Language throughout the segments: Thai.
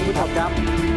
คุณผู้ชมครับ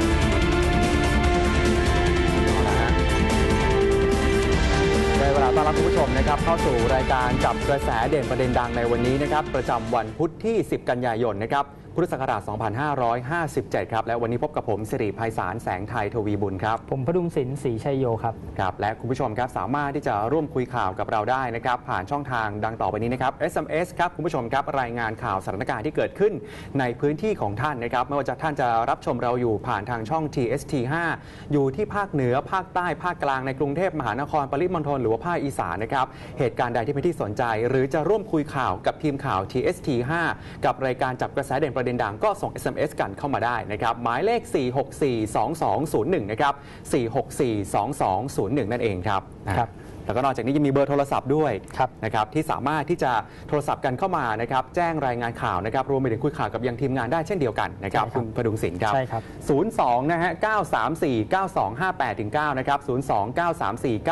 ได้เวลาต้อนรับคุณผู้ชมนะครับเข้าสู่รายการจับกระแสเด่นประเด็นดังในวันนี้นะครับประจำวันพุธที่ 10 กันยายนนะครับพุทธศักราช 2557 ครับและวันนี้พบกับผมสิริไพศาลแสงไทยทวีบุญครับผมพดุงศิลป์ศรีชัยโยครับครับและคุณผู้ชมครับสามารถที่จะร่วมคุยข่าวกับเราได้นะครับผ่านช่องทางดังต่อไปนี้นะครับ SMS ครับคุณผู้ชมครับรายงานข่าวสถานการณ์ที่เกิดขึ้นในพื้นที่ของท่านนะครับไม่ว่าจะท่านจะรับชมเราอยู่ผ่านทางช่อง TST5 อยู่ที่ภาคเหนือภาคใต้ภาคกลางในกรุงเทพมหานครปริมณฑลหรือว่าภาคอีสานนะครับเหตุการณ์ใดที่เป็นที่สนใจหรือจะร่วมคุยข่าวกับทีมข่าว TST5 กับรายการจับกระแสเด่นประเด็นดังก็ส่ง SMS กันเข้ามาได้นะครับหมายเลข 4642201 นะครับ 4642201 นั่นเองครับแล้วก็นอกจากนี้ยังมีเบอร์โทรศัพท์ด้วยนะครับที่สามารถที่จะโทรศัพท์กันเข้ามานะครับแจ้งรายงานข่าวนะครับรวมไปถึงคุยข่าวกับยังทีมงานได้เช่นเดียวกันนะครับคุณพดุงศิลป์ครับ02นะฮะ934 9258 ถึง 9นะครับ02 934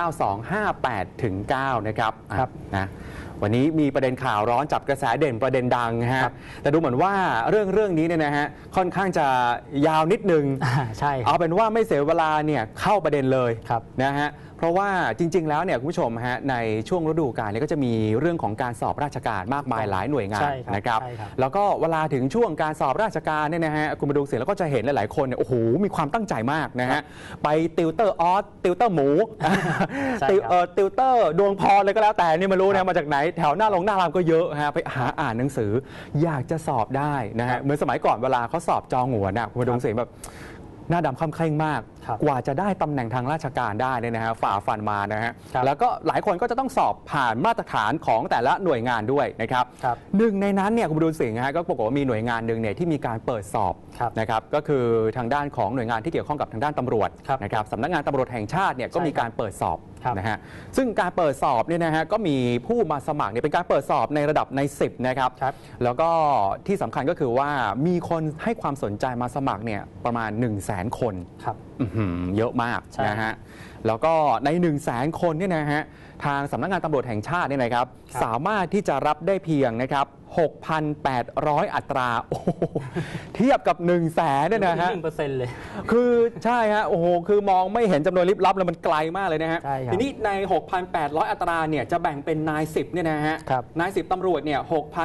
9258 ถึง 9นะครับนะวันนี้มีประเด็นข่าวร้อนจับกระแสเด่นประเด็นดังฮะแต่ดูเหมือนว่าเรื่องนี้เนี่ยนะฮะค่อนข้างจะยาวนิดนึงใช่เอาเป็นว่าไม่เสียเวลาเนี่ยเข้าประเด็นเลยนะฮะเพราะว่าจริงๆแล้วเนี่ยคุณผู้ชมฮะในช่วงฤดูกาลนี้ก็จะมีเรื่องของการสอบราชการมากมายหลายหน่วยงานนะครับแล้วก็เวลาถึงช่วงการสอบราชการเนี่ยนะฮะคุณมาดูเสร็จแล้วก็จะเห็นหลายๆคนเนี่ยโอ้โหมีความตั้งใจมากนะฮะไปติวเตอร์ออสติวเตอร์หมูติวเตอร์ดวงพรเลยก็แล้วแต่นี่ไม่รู้นะมาจากไหนแถวหน้าหน้ารามก็เยอะฮะไปหาอ่านหนังสืออยากจะสอบได้นะฮะเหมือนสมัยก่อนเวลาเขาสอบจองหัวนะคุณมาดูเสร็จแบบหน้าดำค่ำเคร่งมากกว่าจะได้ตำแหน่งทางราชการได้เนี่ยนะฮะฝ่าฟันมานะฮะแล้วก็หลายคนก็จะต้องสอบผ่านมาตรฐานของแต่ละหน่วยงานด้วยนะครับหนึ่งในนั้นเนี่ยคุณบุญสิงห์ฮะก็ปรากฏว่ามีหน่วยงานหนึ่งเนี่ยที่มีการเปิดสอบนะครับก็คือทางด้านของหน่วยงานที่เกี่ยวข้องกับทางด้านตำรวจนะครับสำนักงานตำรวจแห่งชาติเนี่ยก็มีการเปิดสอบนะฮะซึ่งการเปิดสอบเนี่ยนะฮะก็มีผู้มาสมัครเนี่ยเป็นการเปิดสอบในระดับใน10นะครับแล้วก็ที่สำคัญก็คือว่ามีคนให้ความสนใจมาสมัครเนี่ยประมาณ 100,000 คนเยอะมากนะฮะแล้วก็ใน 100,000 คนเนี่ยนะฮะทางสำนักงานตำรวจแห่งชาติเนี่ยนะครับสามารถที่จะรับได้เพียงนะครับ 6,800 อัตราเทียบกับ 100,000 เนี่ยนะฮะ 1% เลยคือใช่ฮะโอ้โหคือมองไม่เห็นจำนวนลิบลับเลยมันไกลมากเลยนะฮะทีนี้ใน 6,800 อัตราเนี่ยจะแบ่งเป็นนาย10เนี่ยนะฮะนาย10ตำรวจเนี่ย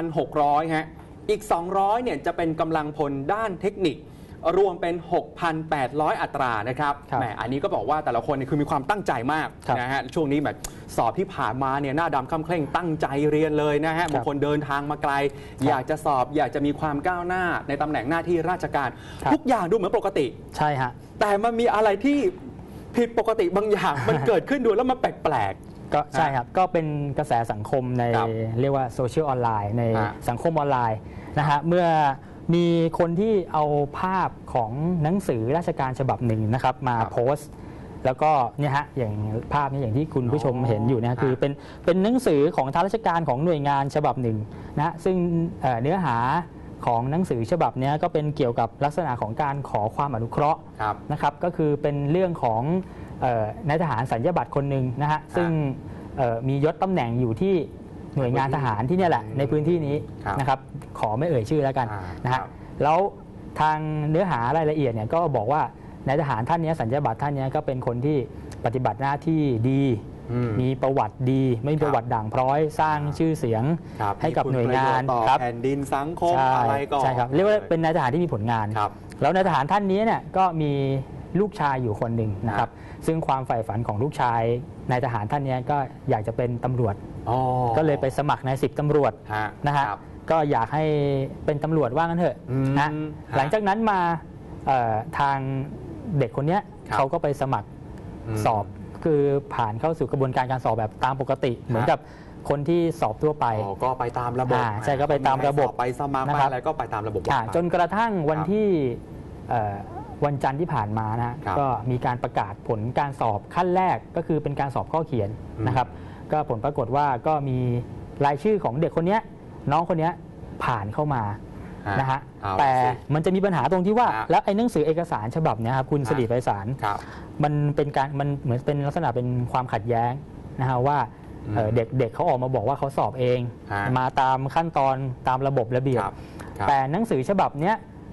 6,600 ฮะอีก 200 เนี่ยจะเป็นกำลังพลด้านเทคนิครวมเป็น 6,800 อัตรานะครับแหมอันนี้ก็บอกว่าแต่ละคนคือมีความตั้งใจมากนะฮะช่วงนี้แบบสอบที่ผ่านมาเนี่ยหน้าดำค่ำเคร่งตั้งใจเรียนเลยนะฮะบางคนเดินทางมาไกลอยากจะสอบอยากจะมีความก้าวหน้าในตำแหน่งหน้าที่ราชการทุกอย่างดูเหมือนปกติใช่ฮะแต่มันมีอะไรที่ผิดปกติบางอย่างมันเกิดขึ้นดูแล้วมันแปลกก็ใช่ครับก็เป็นกระแสสังคมในเรียกว่าโซเชียลออนไลน์ในสังคมออนไลน์นะฮะเมื่อมีคนที่เอาภาพของหนังสือราชการฉบับหนึ่งนะครับมาโพสต์แล้วก็เนี่ยฮะอย่างภาพนี้อย่างที่คุณผู้ชมเห็นอยู่นะคือเป็นหนังสือของทางราชการของหน่วยงานฉบับหนึ่งนะซึ่งเนื้อหาของหนังสือฉบับนี้ก็เป็นเกี่ยวกับลักษณะของการขอความอนุเคราะห์นะครับก็คือเป็นเรื่องของนายทหารสัญญาบัตรคนหนึ่งนะฮะซึ่งมียศตำแหน่งอยู่ที่หน่วยงานทหารที่นี่แหละในพื้นที่นี้นะครับขอไม่เอ่ยชื่อแล้วกันนะฮะแล้วทางเนื้อหารายละเอียดเนี่ยก็บอกว่านายทหารท่านนี้สัญญาบัตรท่านนี้ก็เป็นคนที่ปฏิบัติหน้าที่ดีมีประวัติดีไม่มีประวัติด่างพร้อยสร้างชื่อเสียงให้กับหน่วยงานครับแผ่นดินสังคมอะไรก็ใช่ครับเรียกว่าเป็นนายทหารที่มีผลงานแล้วนายทหารท่านนี้เนี่ยก็มีลูกชายอยู่คนหนึ่งนะครับซึ่งความใฝ่ฝันของลูกชายนายทหารท่านนี้ก็อยากจะเป็นตำรวจก็เลยไปสมัครนาย10ตำรวจนะฮะก็อยากให้เป็นตำรวจว่างั้นเถอะนะหลังจากนั้นมาทางเด็กคนนี้เขาก็ไปสมัครสอบคือผ่านเข้าสู่กระบวนการการสอบแบบตามปกติเหมือนกับคนที่สอบทั่วไปก็ไปตามระบบใช่ก็ไปตามระบบไปสมัครไปอะไรก็ไปตามระบบจนกระทั่งวันที่วันจันทร์ที่ผ่านมานะก็มีการประกาศผลการสอบขั้นแรกก็คือเป็นการสอบข้อเขียนนะครับก็ผลปรากฏว่าก็มีรายชื่อของเด็กคนนี้น้องคนนี้ผ่านเข้ามานะฮะแต่มันจะมีปัญหาตรงที่ว่าแล้วไอ้หนังสือเอกสารฉบับนี้ครับคุณสิริไพศาลมันเป็นการมันเหมือนเป็นลักษณะเป็นความขัดแย้งนะฮะว่าเด็กเขาออกมาบอกว่าเขาสอบเองมาตามขั้นตอนตามระบบระเบียบแต่หนังสือฉบับนี้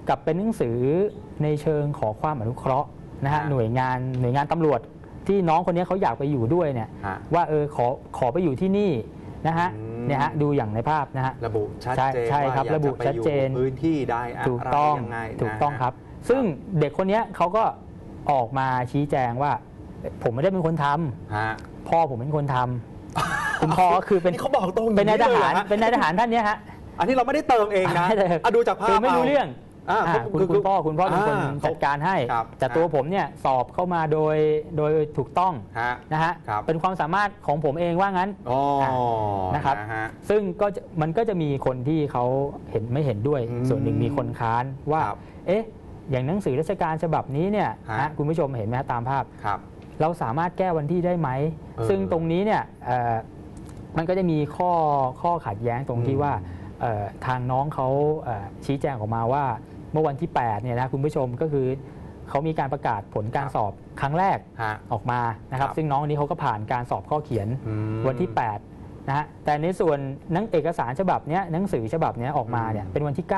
กับเป็นหนังสือในเชิงขอความอนุเคราะห์นะฮะหน่วยงานตำรวจที่น้องคนนี้เขาอยากไปอยู่ด้วยเนี่ยว่าขอไปอยู่ที่นี่นะฮะเนี่ยฮะดูอย่างในภาพนะฮะระบุชัดเจนใช่ครับระบุชัดเจนพื้นที่ได้ถูกต้องถูกต้องครับซึ่งเด็กคนนี้เขาก็ออกมาชี้แจงว่าผมไม่ได้เป็นคนทำพ่อผมเป็นคนทำคุณพ่อก็คือเป็นเขาบอกตรงเป็นนายทหารท่านนี้ฮะอันนี้เราไม่ได้เติมเองนะดูจากภาพไม่รู้เรื่องคุณพ่อเป็นคนจัดการให้แต่ตัวผมเนี่ยสอบเข้ามาโดยถูกต้องนะฮะเป็นความสามารถของผมเองว่างั้นนะครับซึ่งมันก็จะมีคนที่เขาไม่เห็นด้วยส่วนหนึ่งมีคนค้านว่าเอ๊ะอย่างหนังสือราชการฉบับนี้เนี่ยคุณผู้ชมเห็นไหมตามภาพเราสามารถแก้วันที่ได้ไหมซึ่งตรงนี้เนี่ยมันก็จะมีข้อขัดแย้งตรงที่ว่าทางน้องเขาชี้แจงออกมาว่าเมื่อวันที่8เนี่ยนะคุณผู้ชมก็คือเขามีการประกาศผลการสอบครั้งแรกออกมานะครับซึ่งน้องนี้เขาก็ผ่านการสอบข้อเขียนวันที่8นะฮะแต่ในส่วนเอกสารฉบับนี้หนังสือฉบับนี้ออกมาเนี่ยเป็นวันที่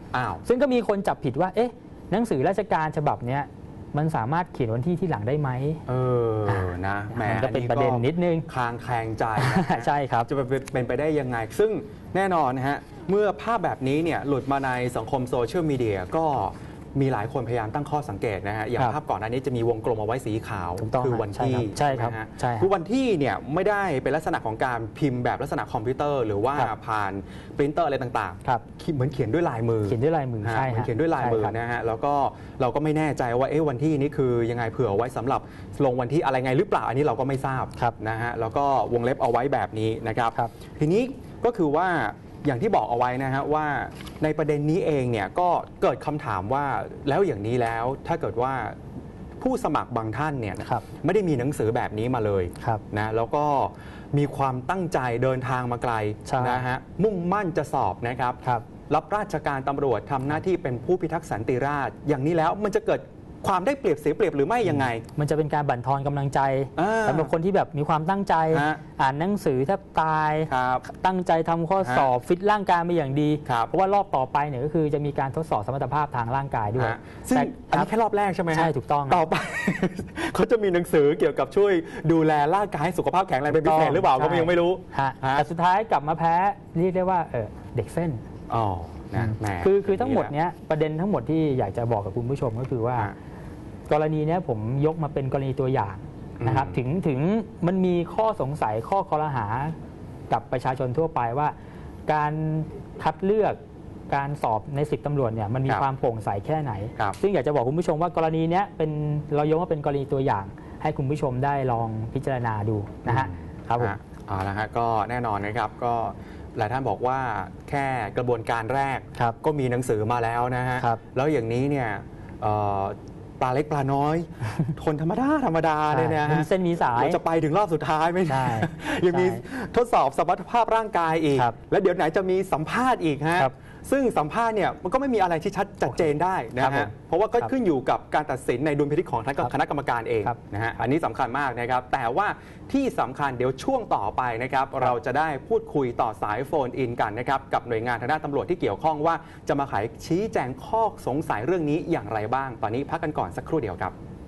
9ซึ่งก็มีคนจับผิดว่าเอ๊ะหนังสือราชการฉบับนี้มันสามารถเขียนวันที่หลังได้ไหมนะแหมก็เป็นประเด็นนิดนึงคลางแคลงใจใช่ครับจะเป็นไปได้ยังไงซึ่งแน่นอนนะฮะเมื่อภาพแบบนี้เนี่ยหลุดมาในสังคมโซเชียลมีเดียก็มีหลายคนพยายามตั้งข้อสังเกตนะฮะอย่างภาพก่อนหน้านี้จะมีวงกลมเอาไว้สีขาวคือวันที่ใช่ครับคือวันที่เนี่ยไม่ได้เป็นลักษณะของการพิมพ์แบบลักษณะคอมพิวเตอร์หรือว่าผ่านปรินเตอร์อะไรต่างๆเหมือนเขียนด้วยลายมือใช่เขียนด้วยลายมือนะฮะแล้วก็เราก็ไม่แน่ใจว่าวันที่นี้คือยังไงเผื่อไว้สำหรับลงวันที่อะไรไงหรือเปล่าอันนี้เราก็ไม่ทราบนะฮะแล้วก็วงเล็บเอาไว้แบบนี้นะครับทีนี้ก็คือว่าอย่างที่บอกเอาไว้นะฮะว่าในประเด็นนี้เองเนี่ยก็เกิดคำถามว่าแล้วอย่างนี้แล้วถ้าเกิดว่าผู้สมัครบางท่านเนี่ยไม่ได้มีหนังสือแบบนี้มาเลยนะแล้วก็มีความตั้งใจเดินทางมาไกลนะฮะมุ่งมั่นจะสอบนะครับรับราชการตำรวจทำหน้าที่เป็นผู้พิทักษ์สันติราษฎร์อย่างนี้แล้วมันจะเกิดความได้เปรียบเสียเปรียบหรือไม่ยังไงมันจะเป็นการบั่นทอนกำลังใจสำหรับคนที่แบบมีความตั้งใจอ่านหนังสือแทบตายตั้งใจทำข้อสอบฟิตร่างกายมาอย่างดีเพราะว่ารอบต่อไปเนี่ยก็คือจะมีการทดสอบสมรรถภาพทางร่างกายด้วยซึ่งอันนี้แค่รอบแรกใช่ไหมใช่ถูกต้องต่อไปเขาจะมีหนังสือเกี่ยวกับช่วยดูแลร่างกายให้สุขภาพแข็งแรงเป็นพิเศษหรือเปล่าก็ยังไม่รู้แต่สุดท้ายกลับมาแพ้เรียกได้ว่าเด็กเส้นคือทั้งหมดเนี้ยประเด็นทั้งหมดที่อยากจะบอกกับคุณผู้ชมก็คือว่ากรณีนี้ผมยกมาเป็นกรณีตัวอย่างนะครับถึงมันมีข้อสงสัยข้อคอรหากับประชาชนทั่วไปว่าการคัดเลือกการสอบใน10ตำรวจเนี่ยมันมีความโปร่งใสแค่ไหนซึ่งอยากจะบอกคุณผู้ชมว่ากรณีนี้เรายกมาเป็นกรณีตัวอย่างให้คุณผู้ชมได้ลองพิจารณาดูนะฮะครับผมเอาละฮะก็แน่นอนนะครับก็หลายท่านบอกว่าแค่กระบวนการแรกก็มีหนังสือมาแล้วนะฮะแล้วอย่างนี้เนี่ยปลาเล็กปลาน้อยคนธรรมดาเนี่ยนะฮะเส้นมีสายเราจะไปถึงรอบสุดท้ายไม่ได้ยังมีทดสอบสมรรถภาพร่างกายอีกแล้วเดี๋ยวไหนจะมีสัมภาษณ์อีกฮะซึ่งสัมภาษณ์เนี่ยมันก็ไม่มีอะไรที่ชัดเจนได้นะฮะเพราะว่าก็ขึ้นอยู่กับการตัดสินในดุลพินิจของคณะกรรมการเองนะฮะอันนี้สำคัญมากนะครับแต่ว่าที่สำคัญเดี๋ยวช่วงต่อไปนะครับเราจะได้พูดคุยต่อสายโฟนอินกันนะครับกับหน่วยงานทางด้านตำรวจที่เกี่ยวข้องว่าจะมาไขชี้แจงข้อสงสัยเรื่องนี้อย่างไรบ้างตอนนี้พักกันก่อนสักครู่เดียวครับ